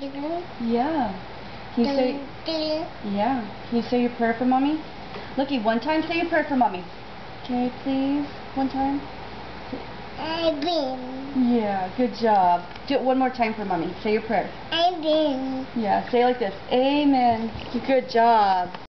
Yeah. Can you say? Yeah. Can you say your prayer for mommy? Looky, one time say your prayer for mommy. Okay, please. One time. Aban. Yeah. Good job. Do it one more time for mommy. Say your prayer. Aban. Yeah. Say it like this. Amen. Good job.